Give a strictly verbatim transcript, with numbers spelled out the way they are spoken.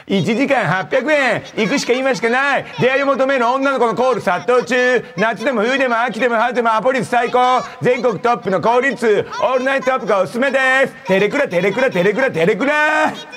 いちじかんはっぴゃくえん。行くしか今しかない。出会いを求める女の子のコール殺到中。夏でも冬でも秋でも春でもアポ率最高。全国トップの効率。オールナイトアップがおすすめです。テレクラテレクラテレクラテレクラ。